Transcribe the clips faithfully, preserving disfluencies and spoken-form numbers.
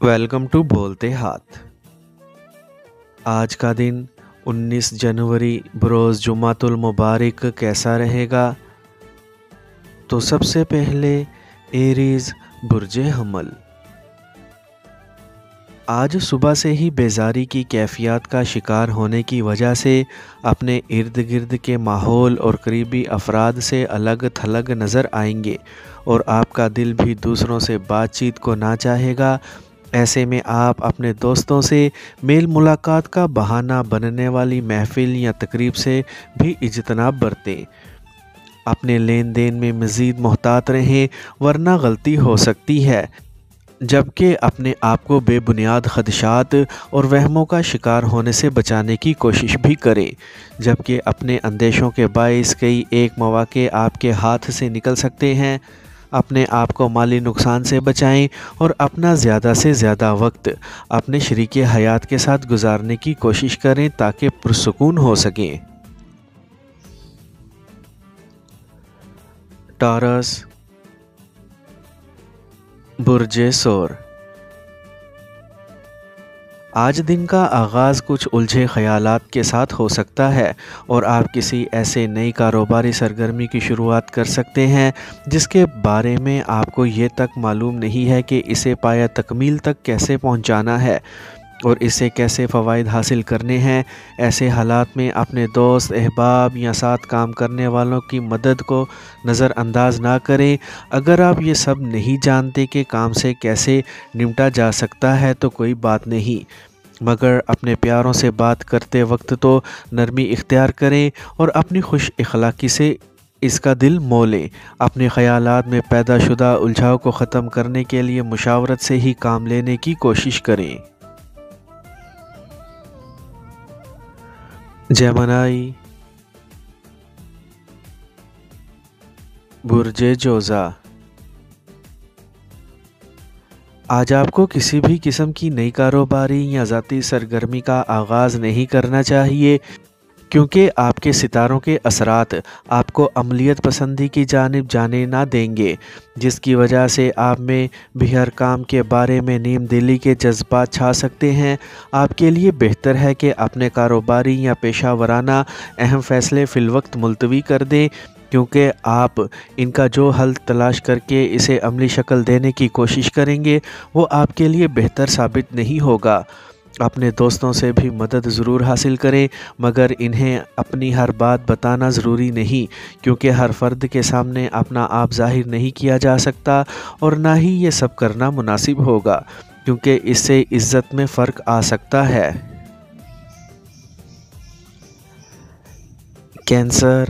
Welcome to बोलते हाथ। आज का दिन उन्नीस जनवरी बरोज़ जुमातुल मुबारक कैसा रहेगा? तो सबसे पहले एरीज़ बुर्ज हमल। आज सुबह से ही बेजारी की कैफियत का शिकार होने की वजह से अपने इर्द गिर्द के माहौल और करीबी अफराद से अलग थलग नज़र आएंगे और आपका दिल भी दूसरों से बातचीत को ना चाहेगा। ऐसे में आप अपने दोस्तों से मेल मुलाकात का बहाना बनने वाली महफिल या तकरीब से भी इज्तनाब बरतें। अपने लेन देन में मज़ीद मोहतात रहें वरना गलती हो सकती है, जबकि अपने आप को बेबुनियाद ख़दशात और वहमों का शिकार होने से बचाने की कोशिश भी करें, जबकि अपने अंदेशों के बाइस कई एक मौके आपके हाथ से निकल सकते हैं। अपने आप को माली नुकसान से बचाएं और अपना ज़्यादा से ज़्यादा वक्त अपने शरीके हयात के साथ गुजारने की कोशिश करें ताकि पुरसुकून हो सकें। टॉरस बुर्ज सोर। आज दिन का आगाज़ कुछ उलझे ख़यालात के साथ हो सकता है और आप किसी ऐसे नई कारोबारी सरगर्मी की शुरुआत कर सकते हैं जिसके बारे में आपको ये तक मालूम नहीं है कि इसे पाया तकमील तक कैसे पहुंचाना है और इससे कैसे फ़वाइद हासिल करने हैं। ऐसे हालात में अपने दोस्त, अहबाब या साथ काम करने वालों की मदद को नज़रअंदाज ना करें। अगर आप ये सब नहीं जानते कि काम से कैसे निपटा जा सकता है तो कोई बात नहीं, मगर अपने प्यारों से बात करते वक्त तो नरमी इख्तियार करें और अपनी खुश इखलाकी से इसका दिल मोह लें। अपने ख़यालात में पैदा शुदा उलझाव को ख़त्म करने के लिए मुशावरत से ही काम लेने की कोशिश करें। जेमिनी बुर्ज जोज़ा। आज आपको किसी भी किस्म की नई कारोबारी या ज़ाती सरगर्मी का आगाज़ नहीं करना चाहिए, क्योंकि आपके सितारों के असरात आपको अमलियत पसंदी की जानिब जाने ना देंगे, जिसकी वजह से आप में भी हर काम के बारे में नीम दिली के जज्बात छा सकते हैं। आपके लिए बेहतर है कि अपने कारोबारी या पेशा वराना अहम फ़ैसले फ़िलवक्त मुलतवी कर दें, क्योंकि आप इनका जो हल तलाश करके इसे अमली शक्ल देने की कोशिश करेंगे वो आपके लिए बेहतर साबित नहीं होगा। अपने दोस्तों से भी मदद ज़रूर हासिल करें, मगर इन्हें अपनी हर बात बताना ज़रूरी नहीं, क्योंकि हर फ़र्द के सामने अपना आप ज़ाहिर नहीं किया जा सकता और ना ही ये सब करना मुनासिब होगा, क्योंकि इससे इज़्ज़त में फ़र्क आ सकता है। कैंसर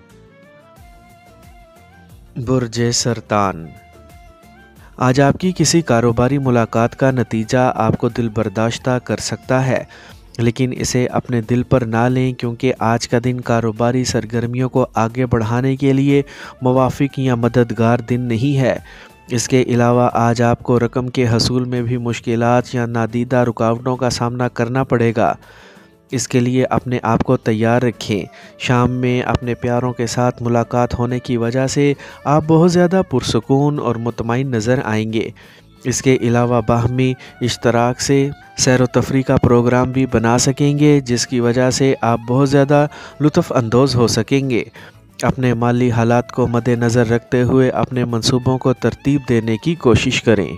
बुर्ज सरतान। आज आपकी किसी कारोबारी मुलाकात का नतीजा आपको दिल बर्दाश्ता कर सकता है, लेकिन इसे अपने दिल पर ना लें, क्योंकि आज का दिन कारोबारी सरगर्मियों को आगे बढ़ाने के लिए मुवाफ़िक या मददगार दिन नहीं है। इसके अलावा आज आपको रकम के हसूल में भी मुश्किलात या नादीदा रुकावटों का सामना करना पड़ेगा। इसके लिए अपने आप को तैयार रखें। शाम में अपने प्यारों के साथ मुलाकात होने की वजह से आप बहुत ज़्यादा पुरसुकून और मुतमईन नज़र आएंगे। इसके अलावा बाहमी इश्तराक से सैर व तफरी का प्रोग्राम भी बना सकेंगे, जिसकी वजह से आप बहुत ज़्यादा लुत्फ़ अंदोज़ हो सकेंगे। अपने माली हालात को मद्देनज़र रखते हुए अपने मंसूबों को तरतीब देने की कोशिश करें।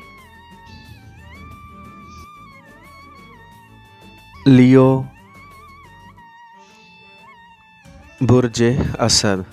लियो बुर्ज असद।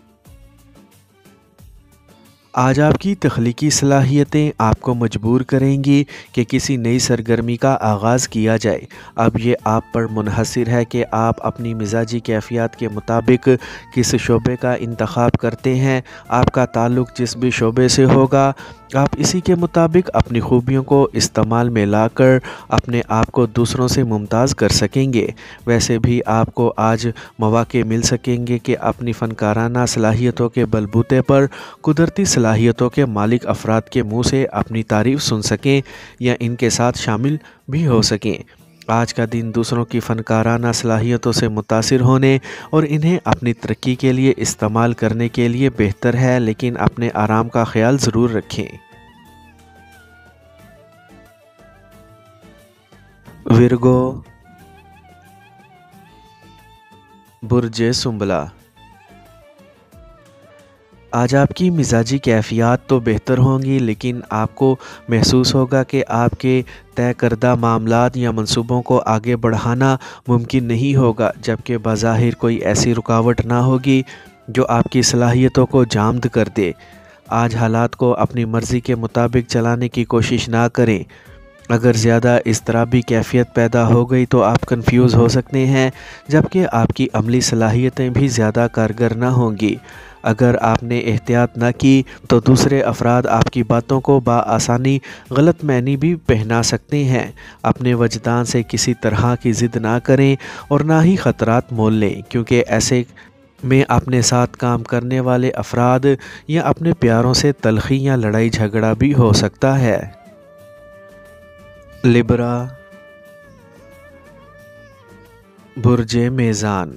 आज आपकी तख्लीकी सलाहियतें आपको मजबूर करेंगी कि किसी नई सरगर्मी का आगाज़ किया जाए। अब ये आप पर मुनहसर है कि आप अपनी मिजाजी कैफियत के मुताबिक किस शोबे का इंतखाब करते हैं। आपका ताल्लुक़ जिस भी शोबे से होगा, आप इसी के मुताबिक अपनी खूबियों को इस्तेमाल में लाकर अपने आप को दूसरों से मुमताज़ कर सकेंगे। वैसे भी आपको आज मौक़े मिल सकेंगे कि अपनी फ़नकाराना सलाहियतों के बलबूते पर कुदरती सलाहियतों के मालिक अफराद के मुँह से अपनी तारीफ़ सुन सकें या इनके साथ शामिल भी हो सकें। आज का दिन दूसरों की फ़नकाराना सलाहियतों से मुतासिर होने और इन्हें अपनी तरक्की के लिए इस्तेमाल करने के लिए बेहतर है, लेकिन अपने आराम का ख्याल ज़रूर रखें। ورگو، برج سنبلہ۔ آج آپ کی مزاجی کیفیات تو بہتر ہوں گی، لیکن آپ کو محسوس ہوگا کہ آپ کے طے کردہ معاملات یا منصوبوں کو آگے بڑھانا ممکن نہیں ہوگا، جبکہ بظاہر کوئی ایسی رکاوٹ نہ ہوگی جو آپ کی صلاحیتوں کو جامد کر دے۔ آج حالات کو اپنی مرضی کے مطابق چلانے کی کوشش نہ کریں۔ اگر زیادہ اضطرابی کیفیت پیدا ہو گئی تو آپ کنفیوز ہو سکتے ہیں، جبکہ آپ کی عملی صلاحیتیں بھی زیادہ کارگر نہ ہوں گی۔ اگر آپ نے احتیاط نہ کی تو دوسرے افراد آپ کی باتوں کو بآسانی غلط معنی بھی پہنا سکتے ہیں۔ اپنے وجدان سے کسی طرح کی ضد نہ کریں اور نہ ہی خطرات مول لیں، کیونکہ ایسے میں اپنے ساتھ کام کرنے والے افراد یا اپنے پیاروں سے تلخی یا لڑائی جھگڑا بھی ہو سکتا ہے۔ لبرا، برج میزان۔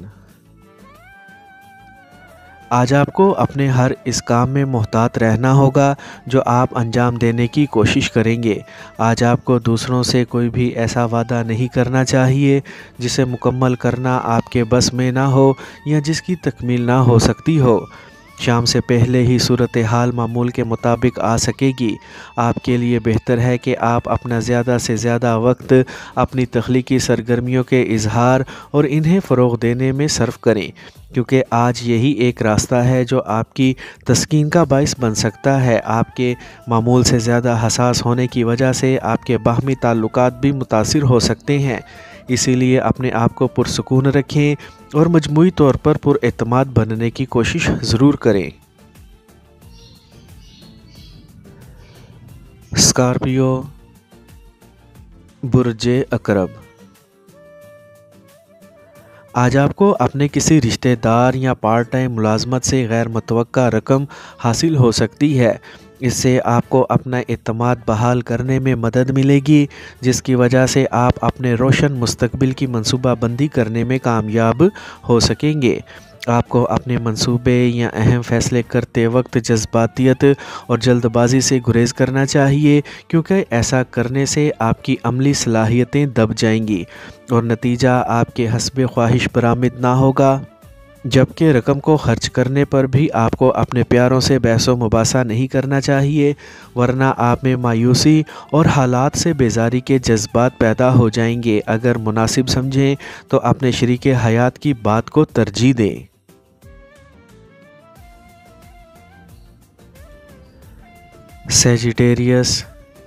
آج آپ کو اپنے ہر اس کام میں محتاط رہنا ہوگا جو آپ انجام دینے کی کوشش کریں گے۔ آج آپ کو دوسروں سے کوئی بھی ایسا وعدہ نہیں کرنا چاہیے جسے مکمل کرنا آپ کے بس میں نہ ہو یا جس کی تکمیل نہ ہو سکتی ہو۔ شام سے پہلے ہی صورتحال معمول کے مطابق آ سکے گی۔ آپ کے لیے بہتر ہے کہ آپ اپنا زیادہ سے زیادہ وقت اپنی تخلیقی سرگرمیوں کے اظہار اور انہیں فروغ دینے میں صرف کریں، کیونکہ آج یہی ایک راستہ ہے جو آپ کی تسکین کا باعث بن سکتا ہے۔ آپ کے معمول سے زیادہ حساس ہونے کی وجہ سے آپ کے باہمی تعلقات بھی متاثر ہو سکتے ہیں، اسی لیے اپنے آپ کو پرسکون رکھیں اور مجموعی طور پر پر اعتماد بننے کی کوشش ضرور کریں۔ اسکارپیو، برج عقرب۔ آج آپ کو اپنے کسی رشتہ دار یا پارٹ ٹائم ملازمت سے غیر متوقع رقم حاصل ہو سکتی ہے۔ اس سے آپ کو اپنا اعتماد بحال کرنے میں مدد ملے گی، جس کی وجہ سے آپ اپنے روشن مستقبل کی منصوبہ بندی کرنے میں کامیاب ہو سکیں گے۔ آپ کو اپنے منصوبے یا اہم فیصلے کرتے وقت جذباتیت اور جلد بازی سے گریز کرنا چاہیے، کیونکہ ایسا کرنے سے آپ کی عملی صلاحیتیں دب جائیں گی اور نتیجہ آپ کے حسب خواہش برآمد نہ ہوگا۔ جبکہ رقم کو خرچ کرنے پر بھی آپ کو اپنے پیاروں سے بحث و مباحثہ نہیں کرنا چاہیے، ورنہ آپ میں مایوسی اور حالات سے بیزاری کے جذبات پیدا ہو جائیں گے۔ اگر مناسب سمجھیں تو اپنے شریک حیات کی بات کو ترجیح دیں۔ سیجیٹیریس،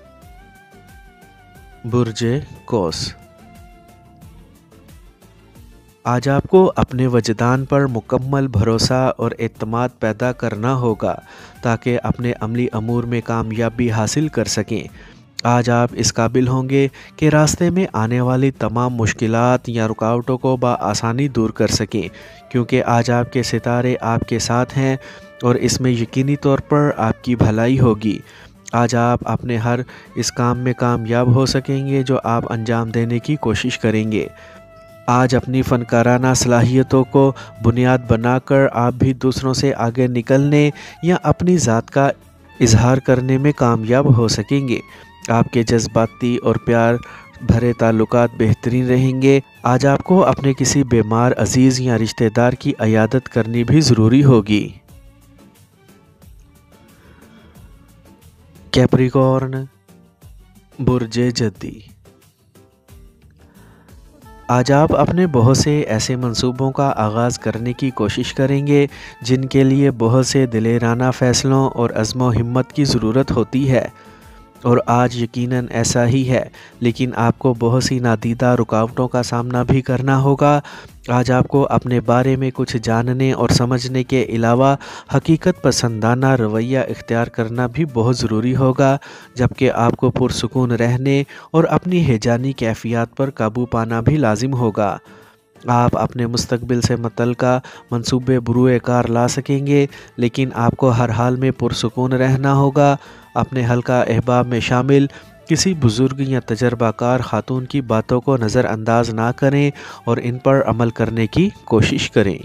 برج قوس۔ آج آپ کو اپنے وجدان پر مکمل بھروسہ اور اعتماد پیدا کرنا ہوگا تاکہ اپنے عملی امور میں کامیابی حاصل کر سکیں۔ آج آپ اس قابل ہوں گے کہ راستے میں آنے والی تمام مشکلات یا رکاوٹوں کو بآسانی دور کر سکیں، کیونکہ آج آپ کے ستارے آپ کے ساتھ ہیں اور اس میں یقینی طور پر آپ کی بھلائی ہوگی۔ آج آپ اپنے ہر اس کام میں کامیاب ہو سکیں گے جو آپ انجام دینے کی کوشش کریں گے۔ آج اپنی فنکارانہ صلاحیتوں کو بنیاد بنا کر آپ بھی دوسروں سے آگے نکلنے یا اپنی ذات کا اظہار کرنے میں کامیاب ہو سکیں گے۔ آپ کے جذباتی اور پیار بھرے تعلقات بہترین رہیں گے۔ آج آپ کو اپنے کسی بیمار عزیز یا رشتہ دار کی عیادت کرنی بھی ضروری ہوگی۔ کیپریکارن، برج جدی۔ آج آپ اپنے بہت سے ایسے منصوبوں کا آغاز کرنے کی کوشش کریں گے جن کے لیے بہت سے دلیرانہ فیصلوں اور عزم و ہمت کی ضرورت ہوتی ہے، اور آج یقیناً ایسا ہی ہے، لیکن آپ کو بہت سی نادیدہ رکاوٹوں کا سامنا بھی کرنا ہوگا۔ آج آپ کو اپنے بارے میں کچھ جاننے اور سمجھنے کے علاوہ حقیقت پسندانہ رویہ اختیار کرنا بھی بہت ضروری ہوگا، جبکہ آپ کو پرسکون رہنے اور اپنی ہیجانی کیفیات پر قابو پانا بھی لازم ہوگا۔ آپ اپنے مستقبل سے متعلقہ منصوبے بروئے کار لا سکیں گے، لیکن آپ کو ہر حال میں پرسکون رہنا ہوگا۔ اپنے حلقہ احباب میں شامل کسی بزرگ یا تجربہ کار خاتون کی باتوں کو نظر انداز نہ کریں اور ان پر عمل کرنے کی کوشش کریں۔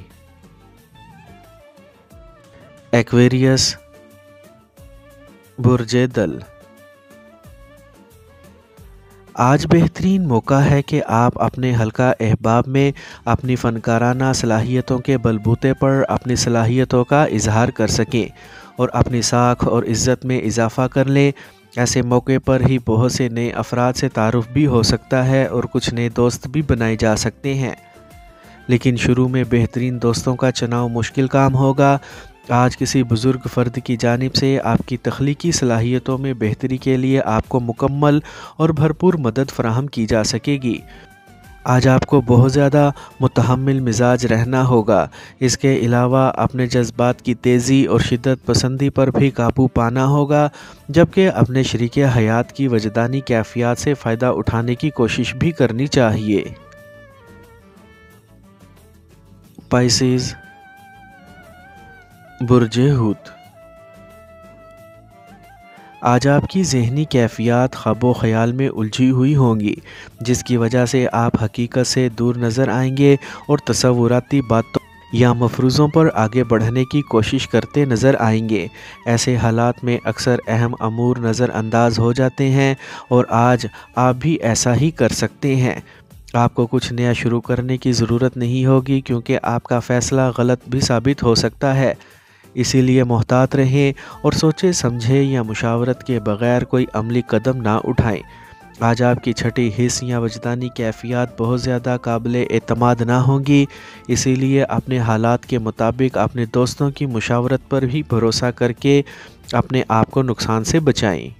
ایکویریس، برج دل۔ آج بہترین موقع ہے کہ آپ اپنے حلقہ احباب میں اپنی فنکارانہ صلاحیتوں کے بلبوتے پر اپنی صلاحیتوں کا اظہار کر سکیں اور اپنی ساکھ اور عزت میں اضافہ کر لیں۔ ایسے موقع پر ہی بہت سے نئے افراد سے تعارف بھی ہو سکتا ہے اور کچھ نئے دوست بھی بنائے جا سکتے ہیں، لیکن شروع میں بہترین دوستوں کا چناؤ مشکل کام ہوگا۔ آج کسی بزرگ فرد کی جانب سے آپ کی تخلیقی صلاحیتوں میں بہتری کے لیے آپ کو مکمل اور بھرپور مدد فراہم کی جا سکے گی۔ آج آپ کو بہت زیادہ متحمل مزاج رہنا ہوگا۔ اس کے علاوہ اپنے جذبات کی تیزی اور شدت پسندی پر بھی قابو پانا ہوگا، جبکہ اپنے شریک حیات کی وجدانی کیفیات سے فائدہ اٹھانے کی کوشش بھی کرنی چاہیے۔ پائسیز، برج حوت۔ آج آپ کی ذہنی کیفیات خواب و خیال میں الجھی ہوئی ہوں گی، جس کی وجہ سے آپ حقیقت سے دور نظر آئیں گے اور تصوراتی باتوں یا مفروضوں پر آگے بڑھنے کی کوشش کرتے نظر آئیں گے۔ ایسے حالات میں اکثر اہم امور نظر انداز ہو جاتے ہیں اور آج آپ بھی ایسا ہی کر سکتے ہیں۔ آپ کو کچھ نیا شروع کرنے کی ضرورت نہیں ہوگی، کیونکہ آپ کا فیصلہ غلط بھی ثابت ہو سکتا ہے۔ اسی لیے محتاط رہیں اور سوچے سمجھے یا مشاورت کے بغیر کوئی عملی قدم نہ اٹھائیں۔ آج آپ کی چھٹی حس یا وجدانی کیفیات بہت زیادہ قابل اعتماد نہ ہوں گی، اسی لیے اپنے حالات کے مطابق اپنے دوستوں کی مشاورت پر بھی بھروسہ کر کے اپنے آپ کو نقصان سے بچائیں۔